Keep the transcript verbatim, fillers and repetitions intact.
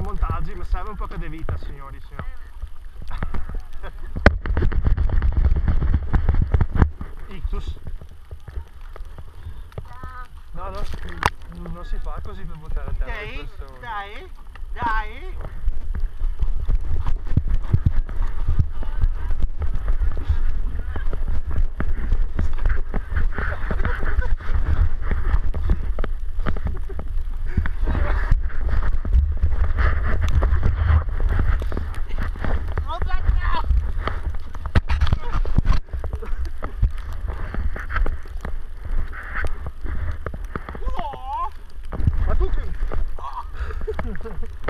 montaggi, mi serve un po' di vita, signori, signori. Ictus. No, no, non si fa così per buttare a terra le Dai, persone. dai, dai. Ma tu che...